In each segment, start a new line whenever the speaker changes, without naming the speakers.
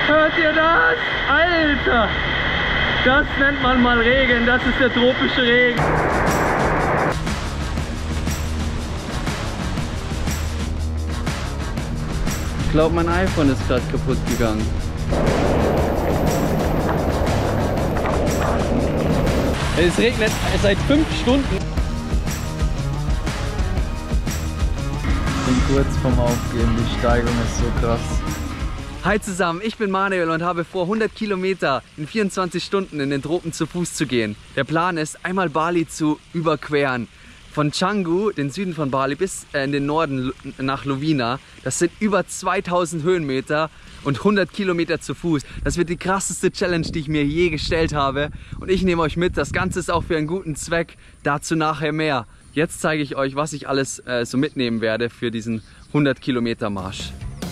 Hört ihr das? Alter! Das nennt man mal Regen, das ist der tropische Regen. Ich glaube, mein iPhone ist gerade kaputt gegangen. Es regnet seit 5 Stunden. Ich bin kurz vorm Aufgeben, die Steigung ist so krass. Hi zusammen, ich bin Manuel und habe vor, 100 Kilometer in 24 Stunden in den Tropen zu Fuß zu gehen. Der Plan ist, einmal Bali zu überqueren. Von Canggu, den Süden von Bali, bis in den Norden nach Lovina. Das sind über 2000 Höhenmeter und 100 Kilometer zu Fuß. Das wird die krasseste Challenge, die ich mir je gestellt habe. Und ich nehme euch mit, das Ganze ist auch für einen guten Zweck. Dazu nachher mehr. Jetzt zeige ich euch, was ich alles so mitnehmen werde für diesen 100 Kilometer Marsch.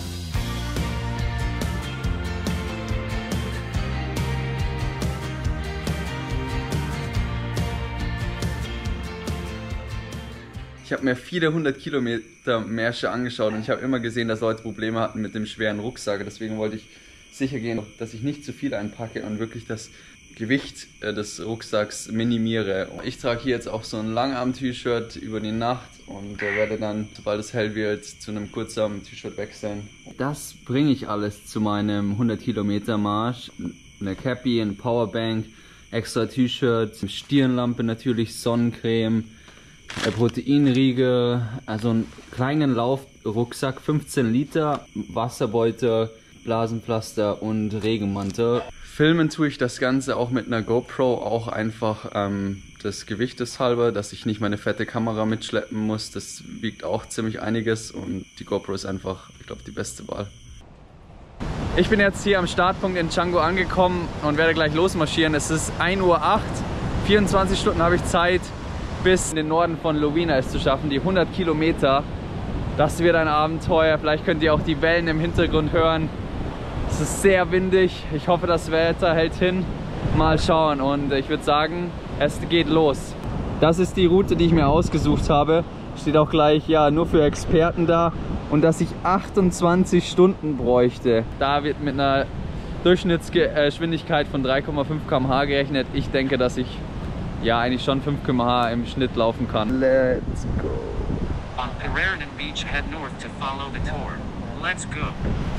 Ich habe mir viele 100 Kilometer Märsche angeschaut und ich habe immer gesehen, dass Leute Probleme hatten mit dem schweren Rucksack. Deswegen wollte ich sicher gehen, dass ich nicht zu viel einpacke und wirklich das Gewicht des Rucksacks minimiere. Ich trage hier jetzt auch so ein Langarm-T-Shirt über die Nacht und werde dann, sobald es hell wird, zu einem Kurzarm-T-Shirt wechseln. Das bringe ich alles zu meinem 100 Kilometer Marsch. Eine Cappy, eine Powerbank, extra T-Shirt, Stirnlampe natürlich, Sonnencreme, Proteinriegel, also einen kleinen Laufrucksack, 15 Liter, Wasserbeutel, Blasenpflaster und Regenmantel. Filmen tue ich das Ganze auch mit einer GoPro, auch einfach des Gewichtes halber, dass ich nicht meine fette Kamera mitschleppen muss. Das wiegt auch ziemlich einiges und die GoPro ist einfach, ich glaube, die beste Wahl. Ich bin jetzt hier am Startpunkt in Canggu angekommen und werde gleich losmarschieren. Es ist 1:08 Uhr, 24 Stunden habe ich Zeit, bis in den Norden von Lovina es zu schaffen, die 100 Kilometer. Das wird ein Abenteuer. Vielleicht könnt ihr auch die Wellen im Hintergrund hören. Es ist sehr windig. Ich hoffe, das Wetter hält hin. Mal schauen. Und ich würde sagen, es geht los. Das ist die Route, die ich mir ausgesucht habe. Steht auch gleich, ja, nur für Experten da. Und dass ich 28 Stunden bräuchte. Da wird mit einer Durchschnittsgeschwindigkeit von 3,5 km/h gerechnet. Ich denke, dass ich ja eigentlich schon 5 km/h im Schnitt laufen kann. Let's go.
On Pererden Beach, head north to follow the tour. Let's go.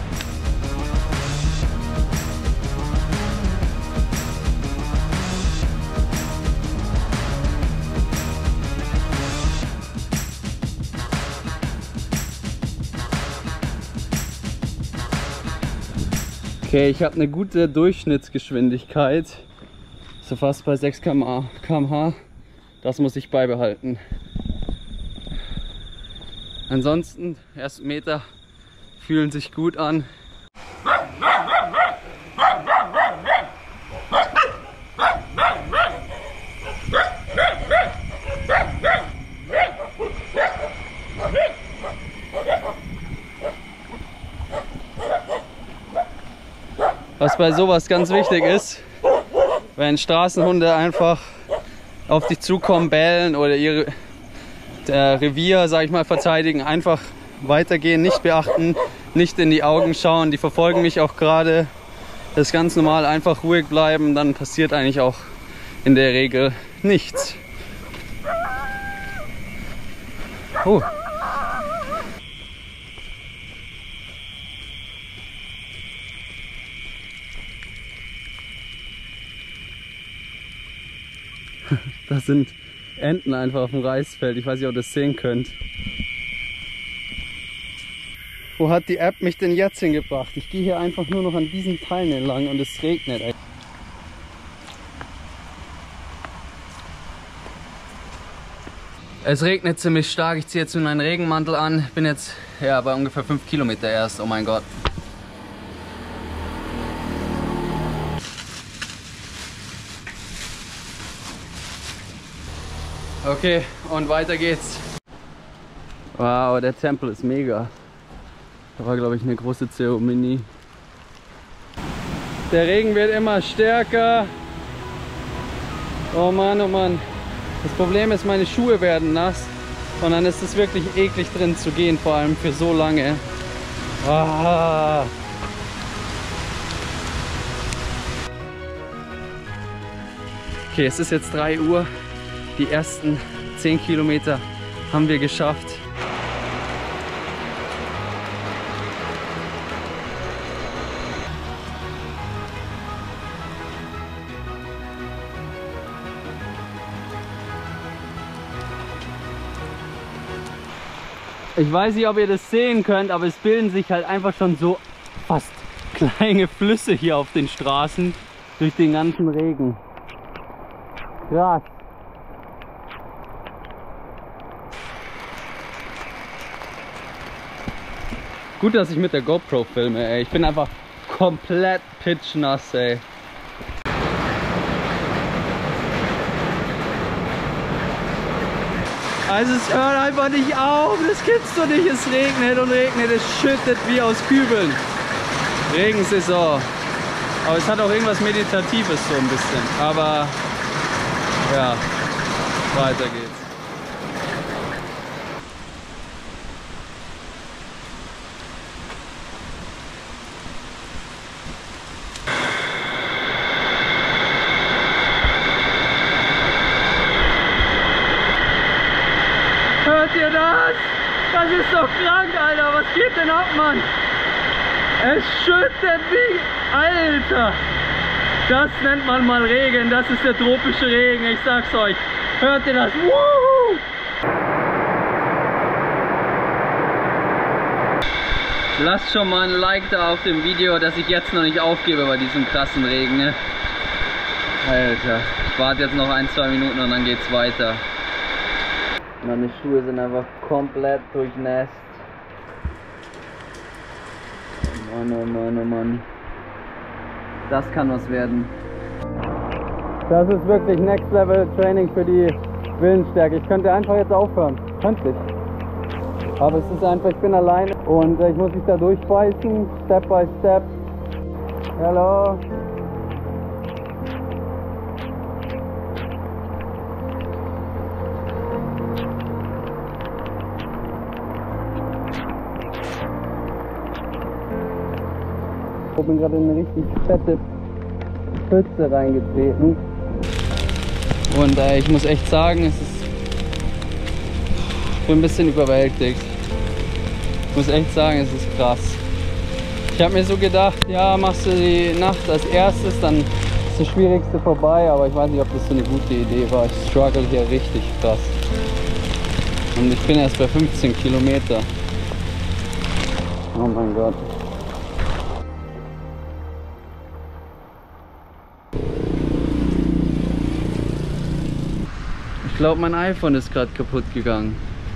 Okay, ich habe eine gute Durchschnittsgeschwindigkeit. So fast bei 6 km/h. Das muss ich beibehalten. Ansonsten, ersten Meter fühlen sich gut an. Was bei sowas ganz wichtig ist, wenn Straßenhunde einfach auf dich zukommen, bellen oder ihr Revier, sag ich mal, verteidigen, einfach weitergehen, nicht beachten, nicht in die Augen schauen. Die verfolgen mich auch gerade. Das ist ganz normal, einfach ruhig bleiben, dann passiert eigentlich auch in der Regel nichts. Oh. Das sind Enten einfach auf dem Reisfeld. Ich weiß nicht, ob ihr das sehen könnt. Wo hat die App mich denn jetzt hingebracht? Ich gehe hier einfach nur noch an diesen Teilen entlang und es regnet. Es regnet ziemlich stark. Ich ziehe jetzt nur einen Regenmantel an. Bin jetzt ja bei ungefähr 5 Kilometer erst. Oh mein Gott. Okay, und weiter geht's. Wow, der Tempel ist mega. Da war, glaube ich, eine große Zeremonie. Der Regen wird immer stärker. Oh Mann, oh Mann. Das Problem ist, meine Schuhe werden nass. Und dann ist es wirklich eklig drin zu gehen, vor allem für so lange. Ah. Okay, es ist jetzt 3 Uhr. Die ersten 10 Kilometer haben wir geschafft. Ich weiß nicht, ob ihr das sehen könnt, aber es bilden sich halt einfach schon so fast kleine Flüsse hier auf den Straßen durch den ganzen Regen. Krass. Gut, dass ich mit der GoPro filme, ey. Ich bin einfach komplett pitchnass, ey. Also es hört einfach nicht auf, das gibt's doch nicht, es regnet und regnet, es schüttet wie aus Kübeln. Regensaison. Aber es hat auch irgendwas Meditatives so ein bisschen. Aber ja, weiter geht's. Hört ihr das? Das ist doch krank, Alter. Was geht denn ab, Mann? Es schüttet wie... Alter! Das nennt man mal Regen. Das ist der tropische Regen. Ich sag's euch. Hört ihr das? Woohoo! Lasst schon mal ein Like da auf dem Video, dass ich jetzt noch nicht aufgebe bei diesem krassen Regen. Ne? Alter. Ich warte jetzt noch 1-2 Minuten und dann geht's weiter. Meine Schuhe sind einfach komplett durchnässt. Mann, oh Mann, oh Mann. Das kann was werden. Das ist wirklich Next Level Training für die Willensstärke. Ich könnte einfach jetzt aufhören. Könnte ich. Aber es ist einfach, ich bin allein und ich muss mich da durchbeißen. Step by Step. Hello. Ich bin gerade in eine richtig fette Pfütze reingetreten und ich muss echt sagen, ich bin ein bisschen überwältigt. Ich muss echt sagen, es ist krass. Ich habe mir so gedacht, ja, machst du die Nacht als erstes, dann ist das Schwierigste vorbei, aber ich weiß nicht, ob das so eine gute Idee war. Ich struggle hier richtig krass. Und ich bin erst bei 15 Kilometer. Oh mein Gott. Ich glaube, mein iPhone ist gerade kaputt gegangen.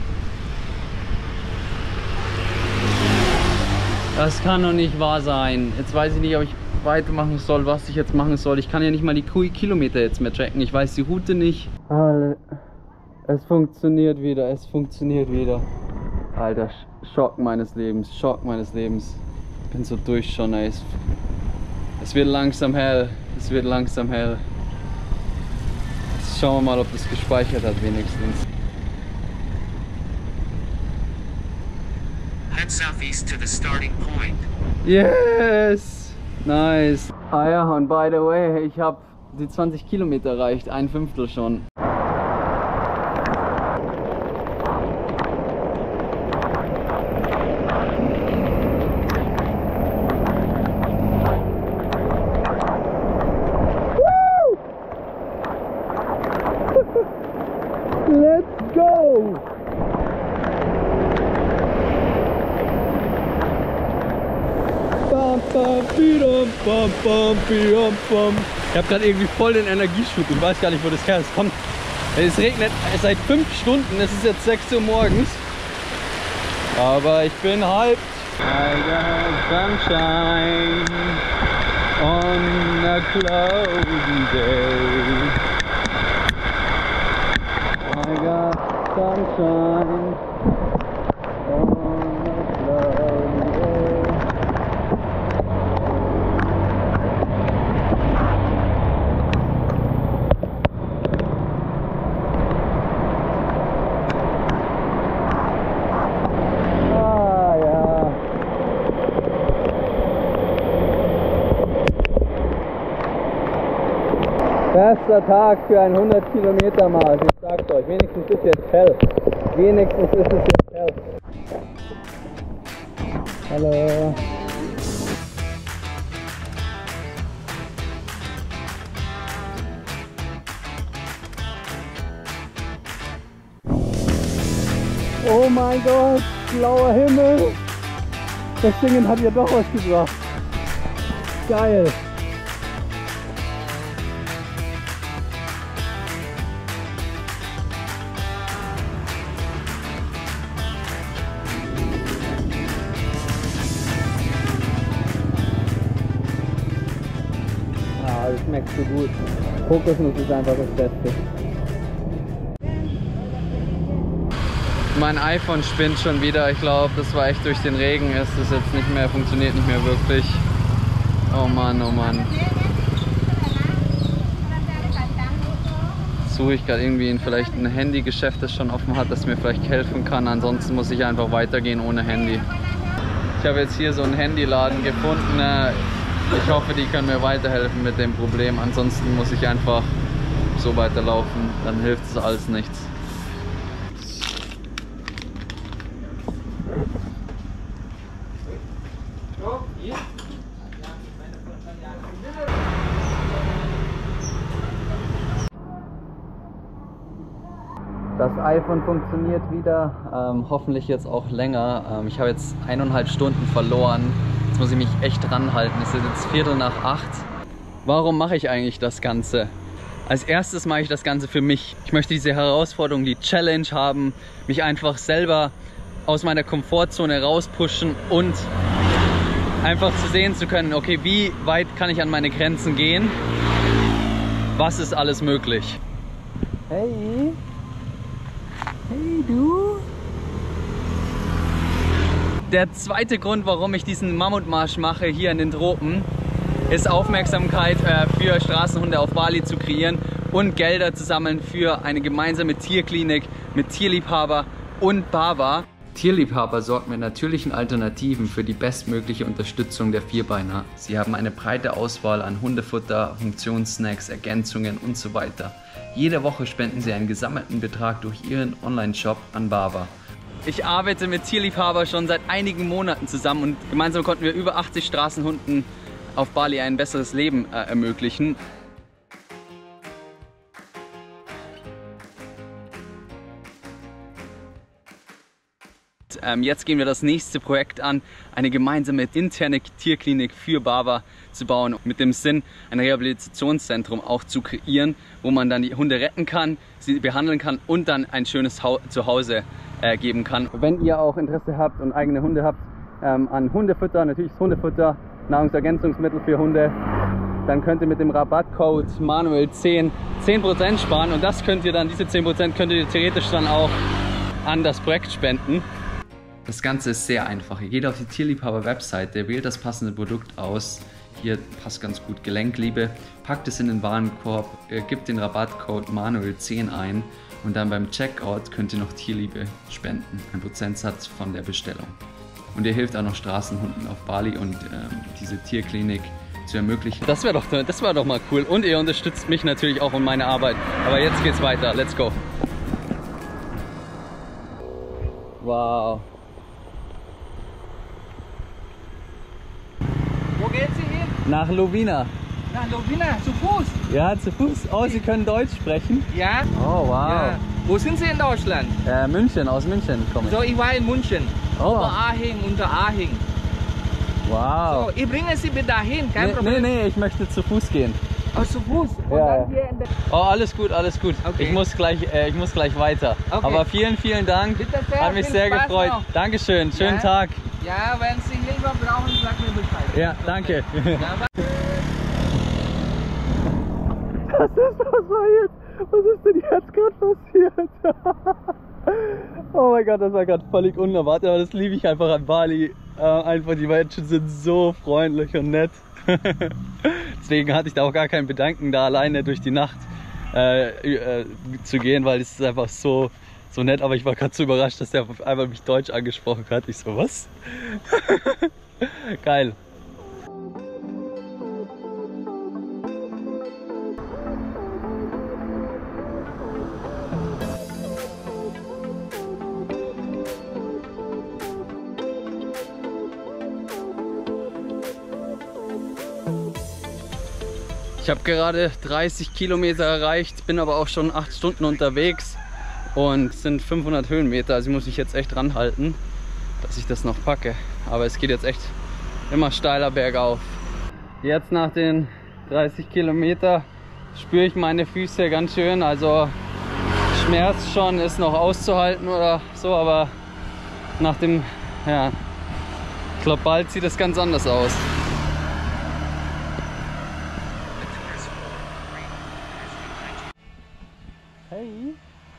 Das kann doch nicht wahr sein. Jetzt weiß ich nicht, ob ich weitermachen soll, was ich jetzt machen soll. Ich kann ja nicht mal die Kilometer jetzt mehr tracken. Ich weiß die Route nicht. Es funktioniert wieder, es funktioniert wieder. Alter, Schock meines Lebens, Schock meines Lebens. Ich bin so durch schon, ey. Es wird langsam hell, es wird langsam hell. Schauen wir mal, ob das gespeichert hat wenigstens.
Head southeast to the starting point.
Yes! Nice! Ah ja, und by the way, ich habe die 20 Kilometer erreicht, 1/5 schon. Let's go! Ich habe gerade irgendwie voll den Energieschub. Ich weiß gar nicht, wo das her ist. Kommt. Es regnet seit 5 Stunden. Es ist jetzt 6 Uhr morgens. Aber ich bin hyped. I got sunshine on a cloudy day. I got sunshine on a cloudy day. Ah ja. Bester Tag für ein 100 Kilometer Marsch, ich sag's euch. Wenigstens ist jetzt hell. Wenigstens ist es jetzt hell. Hallo. Oh mein Gott, blauer Himmel. Das Ding hat ja doch was gebracht. Geil. Ah, das schmeckt so gut. Kokosnuss ist einfach das Beste. Mein iPhone spinnt schon wieder. Ich glaube, das war echt durch den Regen. Ist das jetzt nicht mehr, funktioniert nicht mehr wirklich. Oh Mann, oh Mann. Suche ich gerade irgendwie vielleicht ein Handygeschäft, das schon offen hat, das mir vielleicht helfen kann. Ansonsten muss ich einfach weitergehen ohne Handy. Ich habe jetzt hier so einen Handyladen gefunden. Ich hoffe, die können mir weiterhelfen mit dem Problem. Ansonsten muss ich einfach so weiterlaufen. Dann hilft es alles nichts. Das iPhone funktioniert wieder, hoffentlich jetzt auch länger. Ich habe jetzt 1,5 Stunden verloren. Jetzt muss ich mich echt ranhalten. Es ist jetzt 7:45. Warum mache ich eigentlich das Ganze? Als erstes mache ich das Ganze für mich. Ich möchte diese Herausforderung, die Challenge haben, mich einfach selber aus meiner Komfortzone rauspushen und einfach zu sehen zu können, okay, wie weit kann ich an meine Grenzen gehen? Was ist alles möglich? Hey! Hey du! Der zweite Grund, warum ich diesen Mammutmarsch mache hier in den Tropen, ist Aufmerksamkeit für Straßenhunde auf Bali zu kreieren und Gelder zu sammeln für eine gemeinsame Tierklinik mit Tierliebhaber und Bava. Tierliebhaber sorgt mit natürlichen Alternativen für die bestmögliche Unterstützung der Vierbeiner. Sie haben eine breite Auswahl an Hundefutter, Funktionssnacks, Ergänzungen und so weiter. Jede Woche spenden sie einen gesammelten Betrag durch ihren Online-Shop an Bava. Ich arbeite mit Tierliebhaber schon seit einigen Monaten zusammen und gemeinsam konnten wir über 80 Straßenhunden auf Bali ein besseres Leben ermöglichen. Jetzt gehen wir das nächste Projekt an, eine gemeinsame interne Tierklinik für Bava zu bauen, mit dem Sinn, ein Rehabilitationszentrum auch zu kreieren, wo man dann die Hunde retten kann, sie behandeln kann und dann ein schönes Zuhause geben kann. Wenn ihr auch Interesse habt und eigene Hunde habt, an Hundefutter, natürlich Hundefutter, Nahrungsergänzungsmittel für Hunde, dann könnt ihr mit dem Rabattcode Manuel10 10% sparen und das könnt ihr dann, diese 10% könnt ihr theoretisch dann auch an das Projekt spenden. Das Ganze ist sehr einfach. Ihr geht auf die Tierliebhaber-Webseite, wählt das passende Produkt aus. Hier passt ganz gut Gelenkliebe, packt es in den Warenkorb, gebt den Rabattcode Manuel10 ein und dann beim Checkout könnt ihr noch Tierliebe spenden, ein Prozentsatz von der Bestellung. Und ihr hilft auch noch Straßenhunden auf Bali und diese Tierklinik zu ermöglichen. Das wäre doch mal cool und ihr unterstützt mich natürlich auch in meiner Arbeit. Aber jetzt geht's weiter, let's go! Wow!
Wo geht sie hin?
Nach Lovina.
Nach Lovina, zu Fuß?
Ja, zu Fuß. Oh, Sie können Deutsch sprechen?
Ja.
Oh, wow.
Ja. Wo sind Sie in Deutschland?
München, aus München komme ich.
So, ich war in München.
Oh.
Oberaching, Unteraching.
Wow.
So, ich bringe Sie bitte dahin, kein
Nee,
Problem.
nee, ich möchte zu Fuß gehen.
Oh, zu Fuß? Und
Ja,
dann hier in der...
Oh, alles gut, alles gut.
Okay.
Ich muss gleich weiter.
Okay.
Aber vielen, vielen Dank.
Bitte sehr,
Hat mich
viel
sehr
Spaß
gefreut.
noch.
Dankeschön, schönen
Ja.
Tag.
Ja, wenn Sie Hilfe brauchen, sag mir Bescheid.
Ja, danke.
Ja,
Was war jetzt? Was ist denn jetzt gerade passiert? Oh mein Gott, das war gerade völlig unerwartet, aber das liebe ich einfach an Bali. Einfach, die Menschen sind so freundlich und nett. Deswegen hatte ich da auch gar kein Bedanken, da alleine durch die Nacht zu gehen, weil es ist einfach so nett. Aber ich war gerade so überrascht, dass der einfach mich Deutsch angesprochen hat. Ich so, was? Geil. Ich habe gerade 30 Kilometer erreicht, bin aber auch schon 8 Stunden unterwegs und es sind 500 Höhenmeter, also ich muss mich jetzt echt ranhalten, dass ich das noch packe. Aber es geht jetzt echt immer steiler bergauf. Jetzt nach den 30 Kilometer spüre ich meine Füße ganz schön, also Schmerz schon ist noch auszuhalten oder so, aber nach dem, ja, ich glaube bald sieht es ganz anders aus. Hey.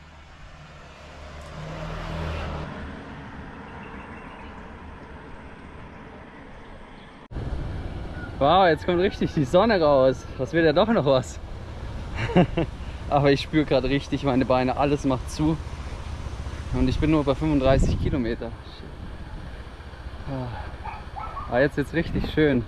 Wow, jetzt kommt richtig die Sonne raus. Das wird ja doch noch was. Aber ich spüre gerade richtig meine Beine, alles macht zu. Und ich bin nur bei 35 Kilometer. Aber jetzt wird's richtig schön.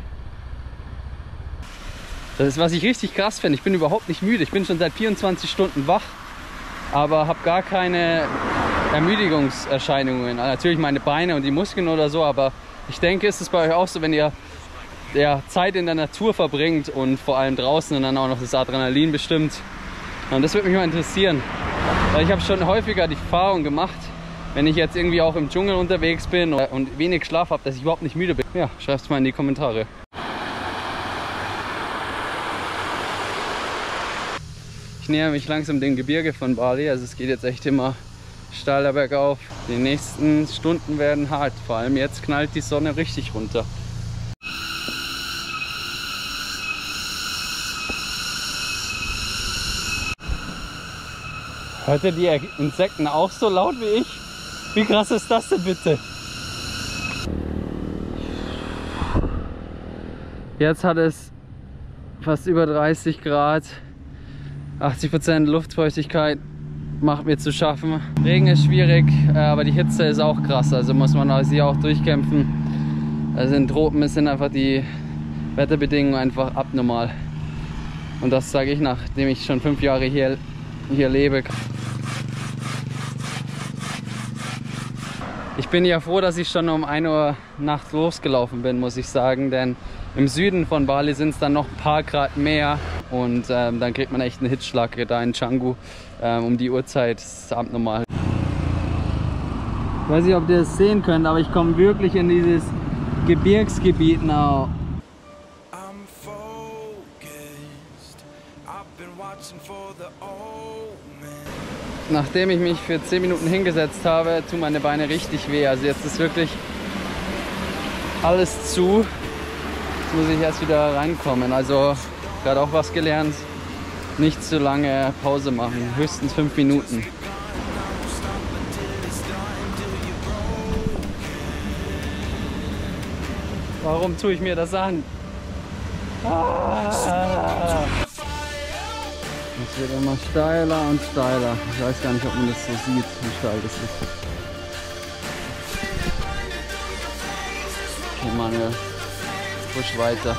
Das ist, was ich richtig krass finde. Ich bin überhaupt nicht müde. Ich bin schon seit 24 Stunden wach, aber habe gar keine Ermüdungserscheinungen. Natürlich meine Beine und die Muskeln oder so, aber ich denke, ist es bei euch auch so, wenn ihr Zeit in der Natur verbringt und vor allem draußen und dann auch noch das Adrenalin bestimmt. Und das würde mich mal interessieren, weil ich habe schon häufiger die Erfahrung gemacht, wenn ich jetzt irgendwie auch im Dschungel unterwegs bin und wenig Schlaf habe, dass ich überhaupt nicht müde bin. Ja, schreibt es mal in die Kommentare. Ich nähere mich langsam dem Gebirge von Bali, also es geht jetzt echt immer steiler bergauf. Die nächsten Stunden werden hart, vor allem jetzt knallt die Sonne richtig runter. Hört ihr die Insekten auch so laut wie ich? Wie krass ist das denn bitte? Jetzt hat es fast über 30 Grad. 80% Luftfeuchtigkeit macht mir zu schaffen. Regen ist schwierig, aber die Hitze ist auch krass, also muss man sie auch durchkämpfen. Also in Tropen sind einfach die Wetterbedingungen einfach abnormal. Und das sage ich, nachdem ich schon 5 Jahre hier lebe. Ich bin ja froh, dass ich schon um 1 Uhr nachts losgelaufen bin, muss ich sagen, denn im Süden von Bali sind es dann noch ein paar Grad mehr und dann kriegt man echt einen Hitzschlag da in Canggu um die Uhrzeit, das ist abnormal. Ich weiß nicht, ob ihr das sehen könnt, aber ich komme wirklich in dieses Gebirgsgebiet now. Nachdem ich mich für 10 Minuten hingesetzt habe, tun meine Beine richtig weh. Also jetzt ist wirklich alles zu. Jetzt muss ich erst wieder reinkommen. Also gerade auch was gelernt. Nicht zu lange Pause machen. Höchstens 5 Minuten. Warum tue ich mir das an? Es wird immer steiler und steiler. Ich weiß gar nicht, ob man das so sieht, wie steil das ist. Okay, Manuel, push weiter.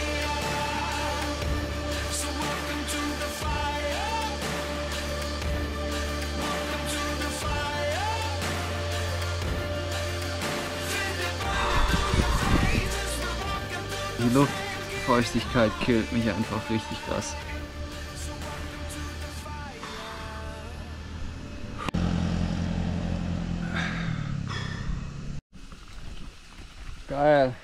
Die Luftfeuchtigkeit killt mich einfach richtig krass. Geil.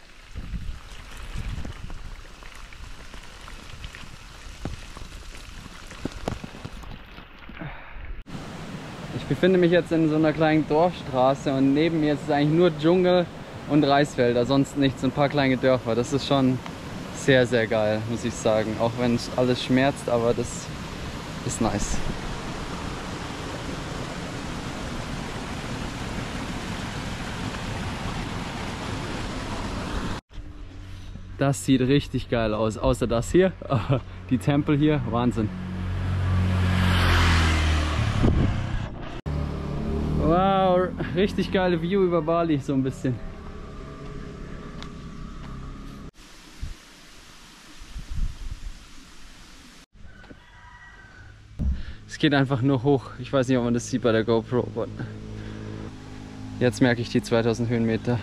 Ich befinde mich jetzt in so einer kleinen Dorfstraße und neben mir ist es eigentlich nur Dschungel und Reisfelder, sonst nichts, ein paar kleine Dörfer. Das ist schon sehr, sehr geil, muss ich sagen. Auch wenn es alles schmerzt, aber das ist nice. Das sieht richtig geil aus, außer das hier, aber die Tempel hier, Wahnsinn. Wow, richtig geile View über Bali, so ein bisschen. Es geht einfach nur hoch, ich weiß nicht, ob man das sieht bei der GoPro, aber jetzt merke ich die 2000 Höhenmeter.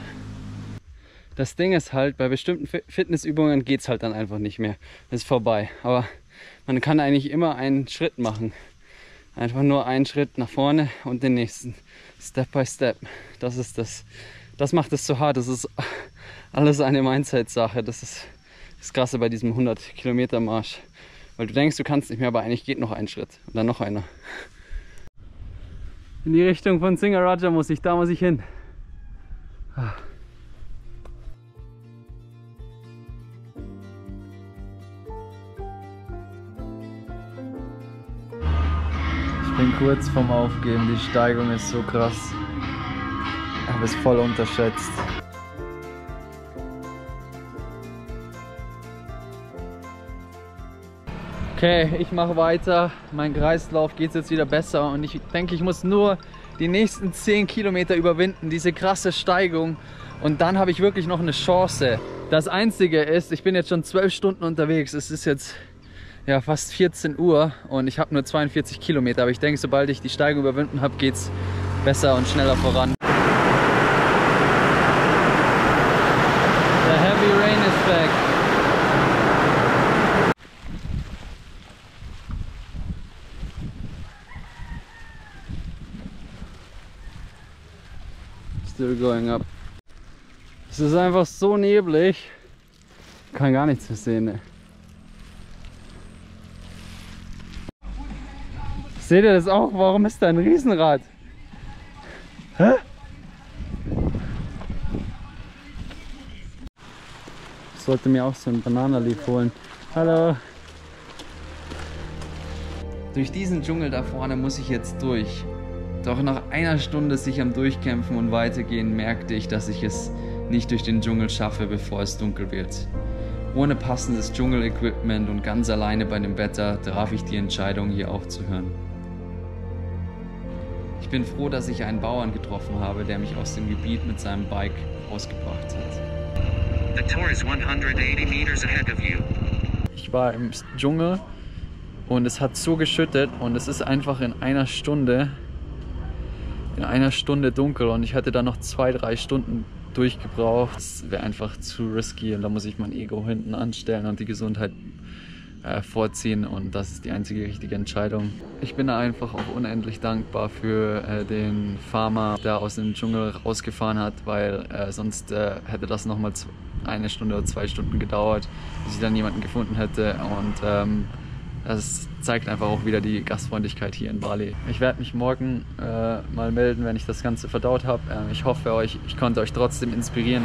Das Ding ist halt, bei bestimmten Fitnessübungen geht es halt dann einfach nicht mehr. Das ist vorbei. Aber man kann eigentlich immer einen Schritt machen. Einfach nur einen Schritt nach vorne und den nächsten. Step by Step. Das macht es so hart. Das ist alles eine Mindset-Sache. Das ist das Krasse bei diesem 100-Kilometer-Marsch. Weil du denkst, du kannst nicht mehr, aber eigentlich geht noch ein Schritt. Und dann noch einer. In die Richtung von Singaraja muss ich, da muss ich hin. Ich bin kurz vorm Aufgeben, die Steigung ist so krass. Ich habe es voll unterschätzt. Okay, ich mache weiter. Mein Kreislauf geht jetzt wieder besser und ich denke, ich muss nur die nächsten 10 Kilometer überwinden, diese krasse Steigung, und dann habe ich wirklich noch eine Chance. Das Einzige ist, ich bin jetzt schon 12 Stunden unterwegs. Es ist jetzt ja fast 14 Uhr und ich habe nur 42 Kilometer. Aber ich denke, sobald ich die Steigung überwunden habe, geht es besser und schneller voran. Der Heavy Rain ist weg. Still going up. Es ist einfach so neblig. Ich kann gar nichts mehr sehen. Ne? Seht ihr das auch? Warum ist da ein Riesenrad? Hä? Ich sollte mir auch so ein Bananenleaf holen. Hallo. Durch diesen Dschungel da vorne muss ich jetzt durch. Doch nach einer Stunde sich am Durchkämpfen und Weitergehen merkte ich, dass ich es nicht durch den Dschungel schaffe, bevor es dunkel wird. Ohne passendes Dschungel-Equipment und ganz alleine bei dem Wetter traf ich die Entscheidung, hier aufzuhören. Ich bin froh, dass ich einen Bauern getroffen habe, der mich aus dem Gebiet mit seinem Bike rausgebracht hat.
The tour is 180 meters ahead of you.
Ich war im Dschungel und es hat so geschüttet und es ist einfach in einer Stunde dunkel und ich hätte da noch 2-3 Stunden durchgebraucht. Das wäre einfach zu risky und da muss ich mein Ego hinten anstellen und die Gesundheit vorziehen, und das ist die einzige richtige Entscheidung. Ich bin da einfach auch unendlich dankbar für den Farmer, der aus dem Dschungel rausgefahren hat, weil sonst hätte das nochmal 1 Stunde oder 2 Stunden gedauert, bis ich dann jemanden gefunden hätte, und das zeigt einfach auch wieder die Gastfreundlichkeit hier in Bali. Ich werde mich morgen mal melden, wenn ich das Ganze verdaut habe. Ich hoffe, ich konnte euch trotzdem inspirieren.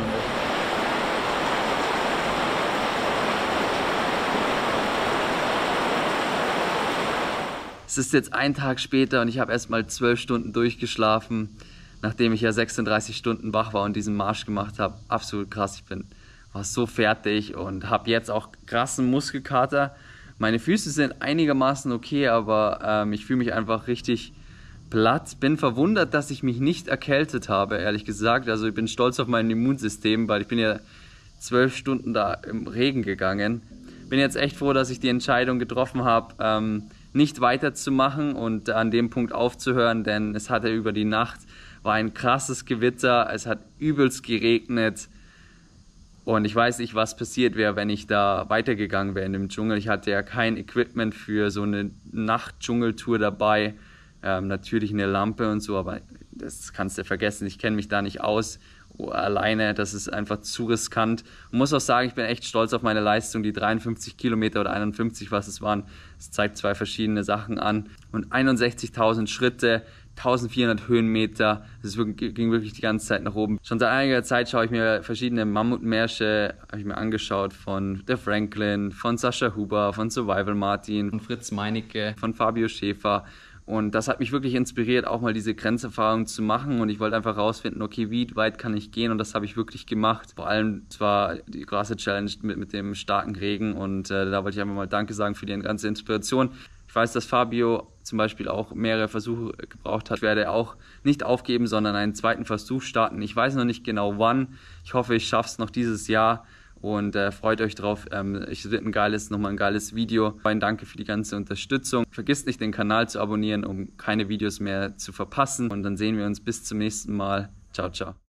Es ist jetzt ein Tag später und ich habe erst mal 12 Stunden durchgeschlafen, nachdem ich ja 36 Stunden wach war und diesen Marsch gemacht habe. Absolut krass, war so fertig und habe jetzt auch krassen Muskelkater. Meine Füße sind einigermaßen okay, aber ich fühle mich einfach richtig platt. Bin verwundert, dass ich mich nicht erkältet habe, ehrlich gesagt. Also ich bin stolz auf mein Immunsystem, weil ich bin ja 12 Stunden da im Regen gegangen. Bin jetzt echt froh, dass ich die Entscheidung getroffen habe, nicht weiterzumachen und an dem Punkt aufzuhören, denn es hatte über die Nacht, war ein krasses Gewitter, es hat übelst geregnet. Und ich weiß nicht, was passiert wäre, wenn ich da weitergegangen wäre in dem Dschungel. Ich hatte ja kein Equipment für so eine Nacht-Dschungeltour dabei. Natürlich eine Lampe und so, aber das kannst du vergessen. Ich kenne mich da nicht aus alleine. Das ist einfach zu riskant. Ich muss auch sagen, ich bin echt stolz auf meine Leistung. Die 53 Kilometer oder 51, was es waren, das zeigt 2 verschiedene Sachen an. Und 61.000 Schritte. 1400 Höhenmeter, das ging wirklich die ganze Zeit nach oben. Schon seit einiger Zeit schaue ich mir verschiedene Mammutmärsche angeschaut, von der Franklin, von Sascha Huber, von Survival Martin, von Fritz Meinecke, von Fabio Schäfer. Und das hat mich wirklich inspiriert, auch mal diese Grenzerfahrung zu machen. Und ich wollte einfach rausfinden, okay, wie weit kann ich gehen? Und das habe ich wirklich gemacht. Vor allem zwar die krasse Challenge mit dem starken Regen. Und da wollte ich einfach mal Danke sagen für die ganze Inspiration. Ich weiß, dass Fabio zum Beispiel auch mehrere Versuche gebraucht hat. Ich werde auch nicht aufgeben, sondern einen zweiten Versuch starten. Ich weiß noch nicht genau wann. Ich hoffe, ich schaffe es noch dieses Jahr und freut euch drauf. Es wird nochmal ein geiles Video. Ein Danke für die ganze Unterstützung. Vergisst nicht, den Kanal zu abonnieren, um keine Videos mehr zu verpassen. Und dann sehen wir uns bis zum nächsten Mal. Ciao, ciao.